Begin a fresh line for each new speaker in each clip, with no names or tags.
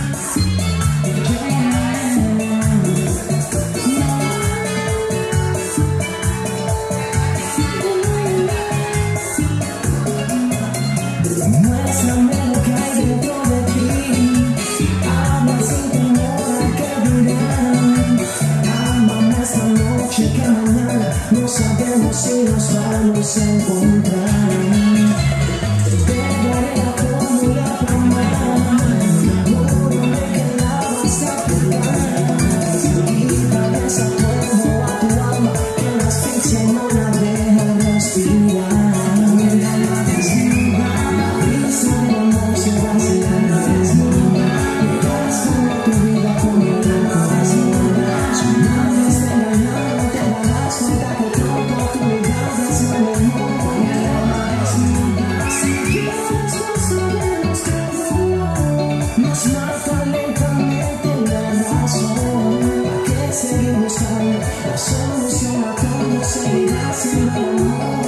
Muéstrame lo que hay dentro de ti. Habla sin temor a que dirán. Ámame esta noche que mañana no sabemos si nos vamos a encontrar. Te daré la fórmula para amar. Júrame que la vas a probar. Quítale esa polvo a tu alma que la asfixia no la deja respirar. Nos mata lentamente la razón. ¿Para qué seguir buscando la solución a todo? Seguirá siendo amor.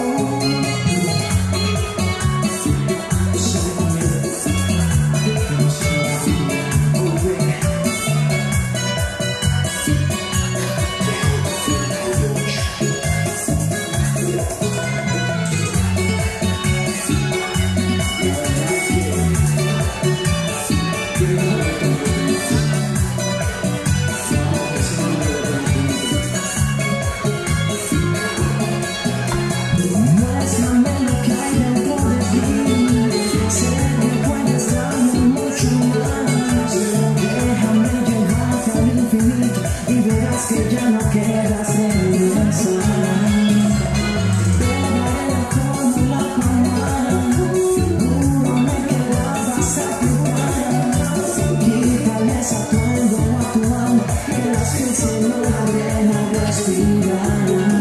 Muéstrame lo que hay dentro de ti. Sé que puedes darme mucho más. Déjame llevarte al infinito y verás que ya no quedas de regresar. Te daré la fórmula para amar. Júrame que la vas a probar. Quítale esa polvo a tu alma que la asfixia no la deja respirar.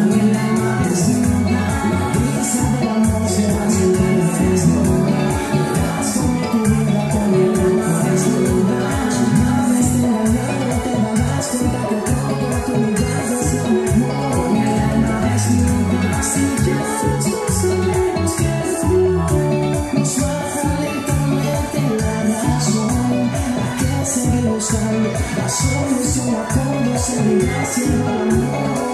La solución a todo seguirá siendo amor.